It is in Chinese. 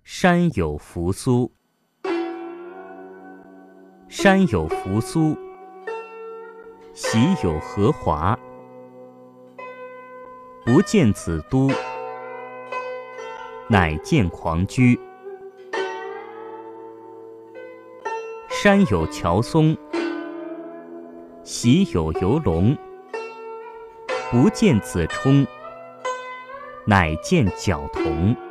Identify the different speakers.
Speaker 1: 山有扶苏，山有扶苏，喜有荷华。不见子都，乃见狂居。山有乔松，喜有游龙。不见子冲，乃见角童。